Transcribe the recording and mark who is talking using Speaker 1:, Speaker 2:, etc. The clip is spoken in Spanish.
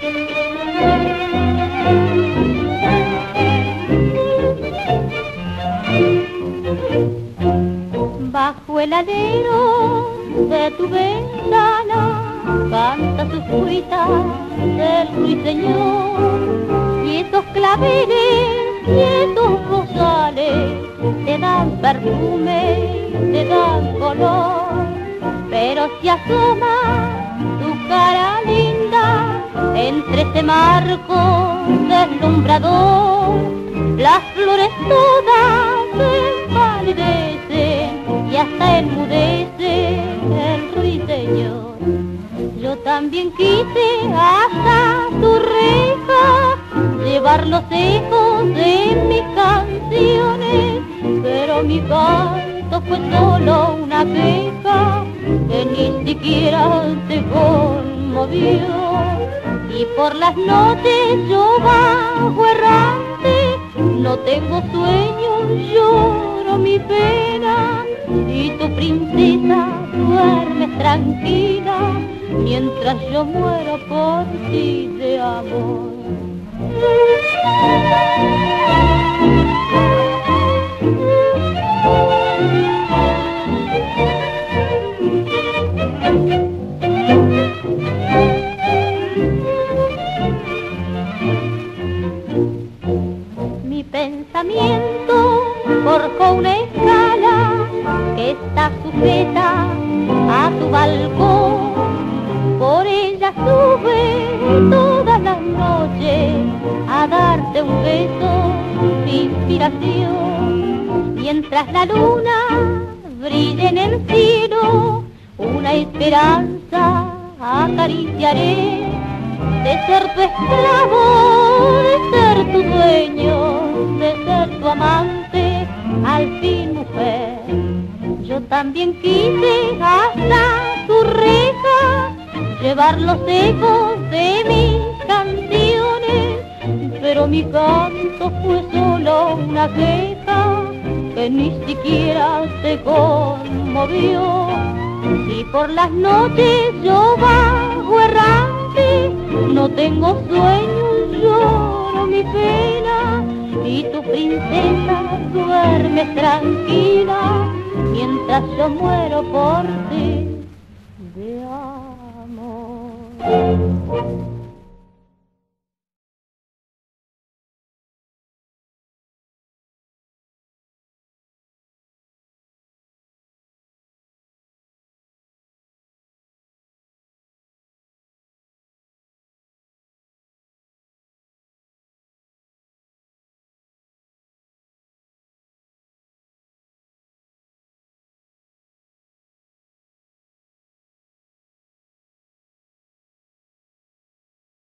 Speaker 1: Bajo el alero de tu ventana canta su cuita del ruiseñor, y esos claveles y esos rosales te dan perfume, te dan color. Pero si asoma tu cara linda entre ese marco deslumbrador, las flores todas se empalidecen y hasta enmudece el ruiseñor. Yo también quise hasta tu reja llevar los ecos de mis canciones, pero mi canto fue solo una queja que ni siquiera te conmovió. Y por las noches yo bajo errante, no tengo sueño, lloro mi pena, y tu princesa duerme tranquila mientras yo muero por ti de amor. Mi pensamiento forjó una escala que está sujeta a tu balcón. Por ella sube todas las noches a darte un beso de inspiración. Mientras la luna brille en el cielo, una esperanza acariciaré, de ser tu esclavo, de ser tu dueño, de ser tu amante, al fin mujer. Yo también quise hasta tu reja llevar los ecos de mis canciones, pero mi canto fue solo una queja que ni siquiera te conmovió. Y por las noches yo bajo errante, no tengo sueño, lloro mi pena, y tu princesa duerme tranquila mientras yo muero por ti de amor.